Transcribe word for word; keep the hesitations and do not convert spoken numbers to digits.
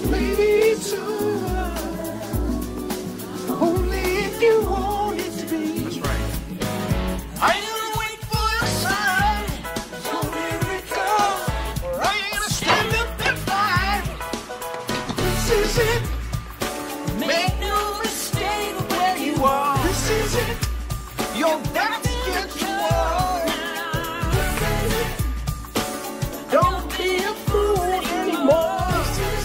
maybe it's over. Only if you want it to be. That's right. Are you gonna wait for your sign? So here it goes. Or are you gonna stand up and fight? This is it. Make no mistake of where you are. This is it. You're back.